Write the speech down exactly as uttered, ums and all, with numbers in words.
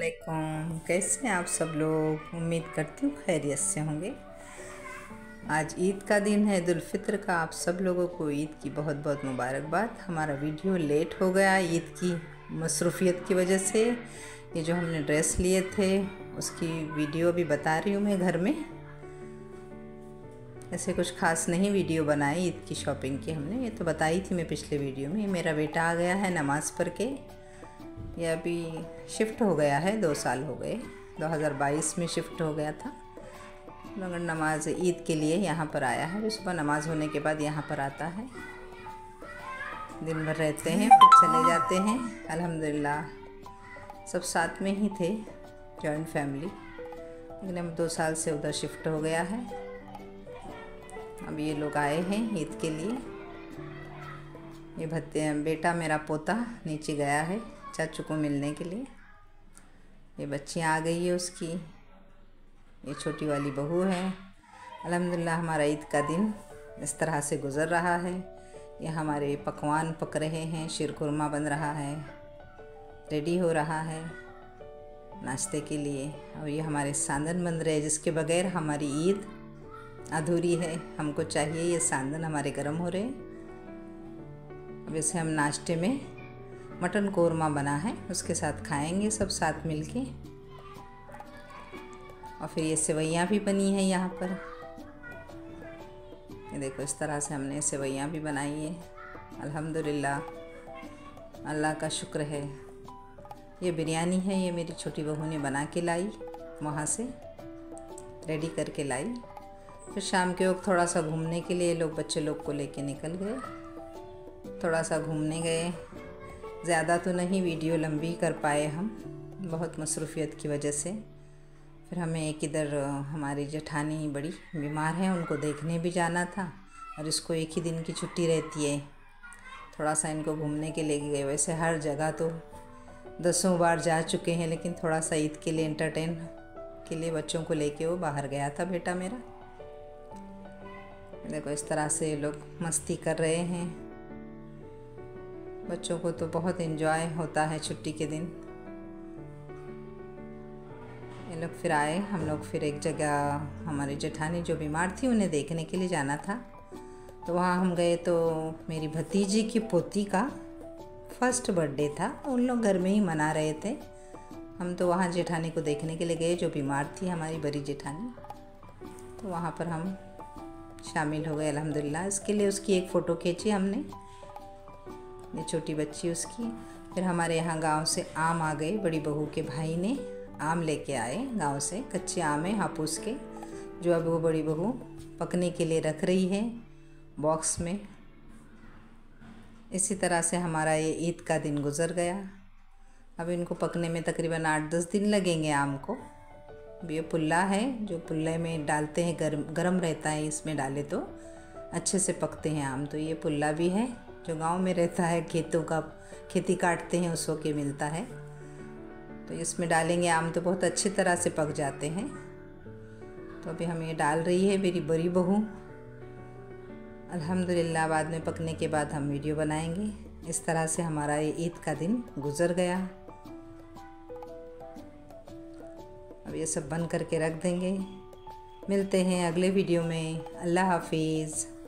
अस्सलामुअलैकुम। कैसे हैं आप सब लोग? उम्मीद करती हूँ खैरियत से होंगे। आज ईद का दिन है, ईद उल फित्र का। आप सब लोगों को ईद की बहुत बहुत मुबारकबाद। हमारा वीडियो लेट हो गया ईद की मसरूफ़ियत की वजह से। ये जो हमने ड्रेस लिए थे उसकी वीडियो भी बता रही हूँ मैं घर में। ऐसे कुछ ख़ास नहीं वीडियो बनाई ईद की शॉपिंग की हमने, ये तो बताई थी मैं पिछले वीडियो में। मेरा बेटा आ गया है नमाज़ पढ़ के। ये अभी शिफ्ट हो गया है, दो साल हो गए, दो हज़ार बाईस में शिफ्ट हो गया था। मगर नमाज ईद के लिए यहाँ पर आया है। सुबह नमाज होने के बाद यहाँ पर आता है, दिन भर रहते हैं फिर चले जाते हैं। अल्हम्दुलिल्लाह सब साथ में ही थे, जॉइंट फैमिली। लेकिन अब दो साल से उधर शिफ्ट हो गया है। अब ये लोग आए हैं ईद के लिए। ये भत्ते बेटा मेरा पोता नीचे गया है चाचू को मिलने के लिए। ये बच्चियाँ आ गई है उसकी, ये छोटी वाली बहू है। अल्हम्दुलिल्लाह हमारा ईद का दिन इस तरह से गुज़र रहा है। ये हमारे पकवान पक रहे हैं, शीरकुरमा बन रहा है, रेडी हो रहा है नाश्ते के लिए। और ये हमारे सांदन बन रहे हैं जिसके बगैर हमारी ईद अधूरी है। हमको चाहिए ये सांदन हमारे गर्म हो रहे। अब इसे हम नाश्ते में मटन कोरमा बना है उसके साथ खाएंगे सब साथ मिलके। और फिर ये सेवइयाँ भी बनी है यहाँ पर। ये देखो इस तरह से हमने सेवइयाँ भी बनाई है। अल्हम्दुलिल्लाह अल्लाह का शुक्र है। ये बिरयानी है, ये मेरी छोटी बहू ने बना के लाई, वहाँ से रेडी करके लाई। फिर शाम के वक्त थोड़ा सा घूमने के लिए लोग बच्चे लोग को लेके निकल गए। थोड़ा सा घूमने गए, ज़्यादा तो नहीं, वीडियो लंबी कर पाए हम बहुत मसरूफ़ियत की वजह से। फिर हमें एक इधर हमारी जेठानी बड़ी बीमार है, उनको देखने भी जाना था। और इसको एक ही दिन की छुट्टी रहती है, थोड़ा सा इनको घूमने के लेके गए। वैसे हर जगह तो दसों बार जा चुके हैं, लेकिन थोड़ा सा ईद के लिए एंटरटेन के लिए बच्चों को लेके वो बाहर गया था बेटा मेरा। देखो इस तरह से लोग मस्ती कर रहे हैं। बच्चों को तो बहुत एंजॉय होता है छुट्टी के दिन। ये लोग फिर आए, हम लोग फिर एक जगह, हमारी जेठानी जो बीमार थी उन्हें देखने के लिए जाना था, तो वहाँ हम गए। तो मेरी भतीजी की पोती का फर्स्ट बर्थडे था, उन लोग घर में ही मना रहे थे। हम तो वहाँ जेठानी को देखने के लिए गए जो बीमार थी, हमारी बड़ी जेठानी। तो वहाँ पर हम शामिल हो गए अल्हम्दुलिल्लाह। इसके लिए उसकी एक फ़ोटो खींची हमने, ये छोटी बच्ची उसकी। फिर हमारे यहाँ गांव से आम आ गए, बड़ी बहू के भाई ने आम लेके आए गांव से, कच्चे आम है हापुस के, जो अब वो बड़ी बहू पकने के लिए रख रही है बॉक्स में। इसी तरह से हमारा ये ईद का दिन गुज़र गया। अब इनको पकने में तकरीबन आठ दस दिन लगेंगे आम को। अब ये पुल्ला है जो पुल्ले में डालते हैं, गर्म गर्म रहता है, इसमें डाले तो अच्छे से पकते हैं आम। तो ये पुल्ला भी है जो गांव में रहता है, खेतों का खेती काटते हैं उस वक्त मिलता है। तो इसमें डालेंगे आम तो बहुत अच्छी तरह से पक जाते हैं। तो अभी हम ये डाल रही है मेरी बड़ी बहू। अल्हम्दुलिल्लाह बाद में पकने के बाद हम वीडियो बनाएंगे। इस तरह से हमारा ये ईद का दिन गुज़र गया। अब ये सब बंद करके रख देंगे। मिलते हैं अगले वीडियो में। अल्लाह हाफिज़।